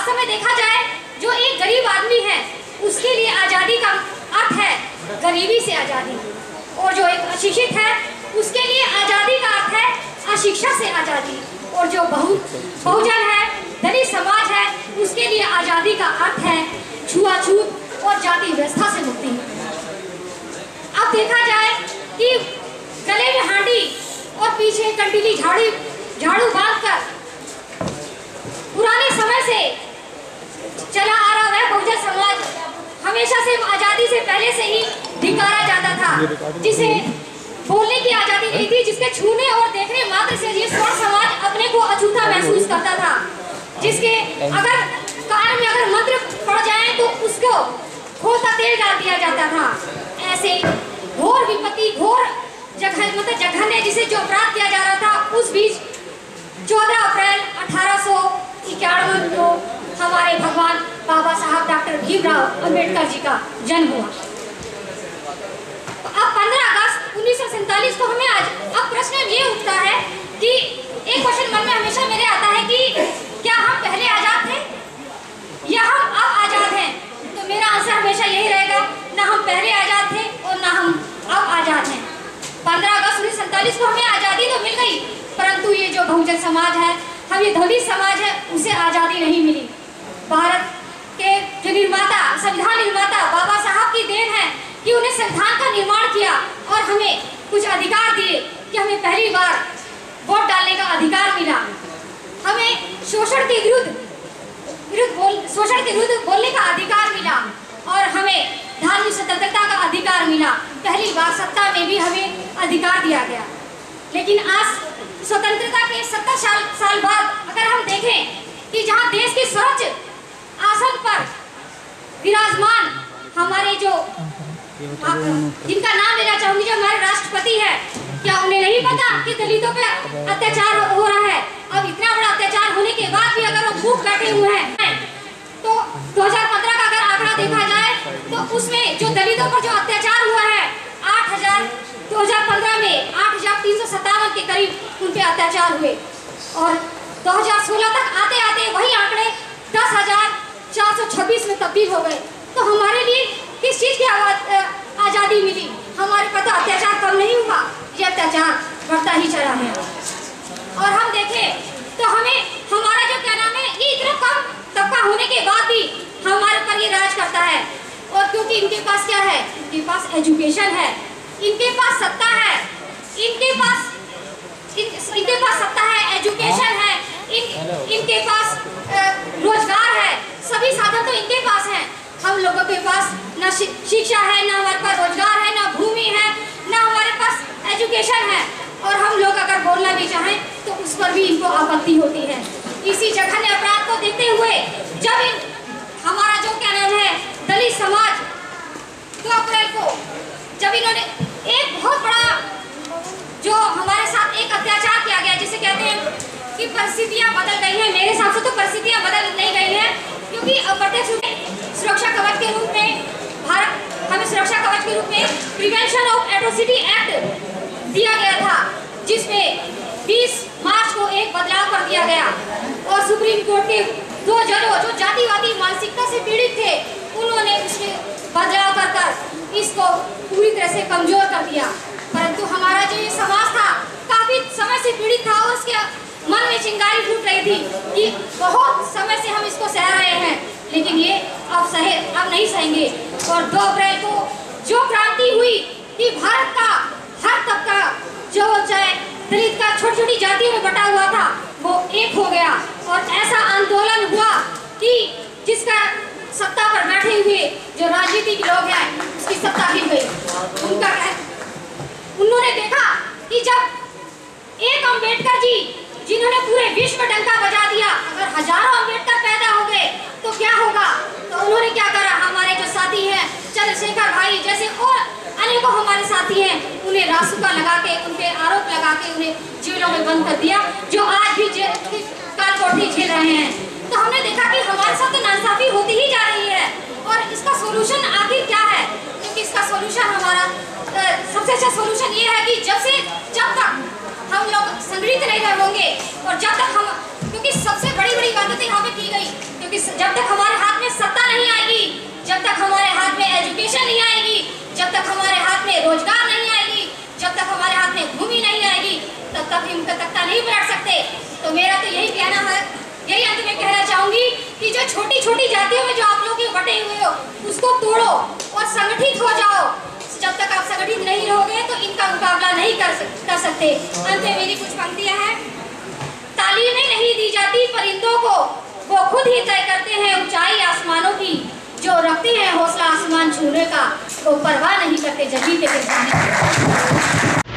वास्तव में देखा जाए, जो एक गरीब आदमी है उसके लिए आज़ादी का अर्थ है गरीबी से आज़ादी, और जो एक अशिक्षित है उसके लिए आज़ादी का अर्थ है अशिक्षा से आज़ादी, और जो बहुजन है, दलित समाज है, उसके लिए आज़ादी का अर्थ है छुआछूत और जाति व्यवस्था से मुक्ति। अब देखा जाए कि गले में हांडी और पीछे कंटीली झाड़ू बांधकर पुराने समय से चला आ रहा है बहुजन समाज हमेशा से आजादी से पहले से ही धिक्कारा जाता था, जिसे बोलने की आजादी नहीं थी, जिसके छूने और देखने मात्र से ये स्वर्ण समाज अपने को अछूता महसूस करता था, जिसके अगर कान में अगर मंत्र पड़ जाए तो उसको खोलता तेल डाल दिया जाता था। ऐसे घोर विपत्ति, घोर जघन्य जिसे जो अपराध किया जा रहा था, उस बीच 14 अप्रैल 1851 को हमारे भगवान बाबा साहब डॉक्टर भीमराव अंबेडकर जी का जन्म हुआ। अब 15 अगस्त 1947 को हमें आज अब प्रश्न ये उठता है कि एक क्वेश्चन मन में हमेशा मेरे आता है कि क्या हम पहले आजाद थे या हम अब आजाद हैं? तो मेरा आंसर हमेशा यही रहेगा, ना हम पहले आजाद थे और ना हम अब आजाद हैं। 15 अगस्त 1947 को हमें आजादी तो मिल गई, परंतु ये जो बहुजन समाज है, हम ये दलित समाज है, उसे आजादी नहीं मिली। भारत के जो निर्माता, संविधान निर्माता बाबा साहब की देन है कि उन्हें संविधान का निर्माण किया और हमें कुछ अधिकार दिए कि हमें पहली बार वोट डालने का अधिकार मिला, हमें शोषण के विरुद्ध बोलने का अधिकार मिला, और हमें धार्मिक स्वतंत्रता का अधिकार मिला। पहली बार सत्ता में भी हमें अधिकार दिया गया। लेकिन आज स्वतंत्रता के 70 साल बाद अगर हम देखें कि जहां देश के सर्वोच्च आसन पर विराजमान हमारे जो जिनका नाम लेना चाहूंगी, जो हमारे राष्ट्रपति है, क्या उन्हें नहीं पता कि दलितों पे अत्याचार हो रहा है? अब इतना बड़ा अत्याचार होने के बाद भी अगर वो भूख बैठे हुए हैं, तो 2015 का अगर आंकड़ा देखा जाए तो उसमें जो दलितों पर जो अत्याचार हुआ है 2015 में 8,357 के करीब उन पे अत्याचार हुए, और 2016 तक आते आते वही आंकड़े 10,426 में तब्दील हो गए। तो हमारे लिए किस चीज की आजादी मिली? हमारे पर तो अत्याचार कम नहीं हुआ, ये अत्याचार बढ़ता ही चला है। और हम देखें तो हमें हमारा जो क्या नाम है, ये इतना कम तबका होने के बाद भी हमारे पर ये राज करता है। और क्योंकि इनके पास क्या है, इनके पास एजुकेशन है, इनके पास सत्ता है, इनके पास सत्ता है, एजुकेशन है, इनके पास रोजगार है, सभी साधन तो इनके पास हैं। हम लोगों के पास ना शिक्षा है, ना हमारे पास रोजगार है, ना भूमि है, ना हमारे पास एजुकेशन है, और हम लोग अगर बोलना भी चाहें तो उस पर भी इनको आपत्ति होती है। इसी जघन्य अपराध को देखते हुए जब हमारा जो क्या नाम है दलित समाज 2 अप्रैल को जब इन्होंने एक बहुत बड़ा जो हमारे साथ एक अत्याचार किया गया, जिसे कहते हैं कि परिस्थितियां बदल गई हैं। मेरे हिसाब से तो परिस्थितियां बदल नहीं गई हैं, क्योंकि अप्रत्यक्ष रूप में सुरक्षा कवच के रूप में भारत हमें सुरक्षा कवच के रूप में प्रिवेंशन ऑफ एट्रोसिटी एक्ट दिया गया था, जिसमें 20 मार्च को एक बदलाव कर दिया गया, और सुप्रीम कोर्ट के 2 जजों जो जातिवादी मानसिकता से पीड़ित थे, उन्होंने इसमें बदलाव कर इसको पूरी तरह से कमजोर कर दिया। परंतु हमारा जो ये समाज था काफी समय से पीड़ित था, और उसके मन में चिंगारी फूट रही थी कि बहुत समय से हम इसको सह रहे हैं, लेकिन ये अब नहीं सहेंगे। और 2 अप्रैल को जो क्रांति हुई कि भारत का हर तबका, जो चाहे दलित का छोटी छोटी जातियों में बटा हुआ था, वो एक हो गया, और ऐसा आंदोलन हुआ कि जिसका सत्ता पर बैठे हुए जो राजनीतिक लोग हैं उसकी सत्ता गिर गई। उन्होंने देखा कि जब एक अंबेडकर जी जिन्होंने पूरे विश्व में डंका बजा दिया, अगर हजारों अंबेडकर पैदा हो गए तो क्या होगा? तो उन्होंने क्या करा, हमारे जो साथी हैं चंद्रशेखर भाई जैसे और अनेकों हमारे साथी हैं, उन्हें रासुका लगा के, उनके आरोप लगा के उन्हें जेलों में बंद कर दिया, जो आज भी काल कोठरी झेल रहे हैं। तो हमने देखा कि हमारे साथ तो नाइंसाफी होती ही जा रही है, और इसका सोल्यूशन आखिर क्या है? क्योंकि इसका सोल्यूशन हमारा सबसे अच्छा सोल्यूशन ये है कि जब तक हम लोग संगठित नहीं होंगे, और जब तक हम, क्योंकि सबसे बड़ी बातें यहाँ पे की गई, क्योंकि कभी उनका तख्ता नहीं पलट सकते। तो मेरा तो यही कहना है, यही अंत में कहना चाहूंगी कि जो छोटी छोटी जातियों में जो आप लोग बटे हुए हो उसको तोड़ो और संगठित हो जाओ। जब तक आप संगठित नहीं रहोगे तो इनका मुकाबला नहीं कर सकते। अंत में मेरी कुछ पंक्तियां हैं। तालीमें नहीं दी जाती परिंदों को, वो खुद ही तय करते हैं ऊंचाई आसमानों की। जो रखते हैं हौसला आसमान छूने का, वो परवाह नहीं करते जमीन पे गिर जाने की।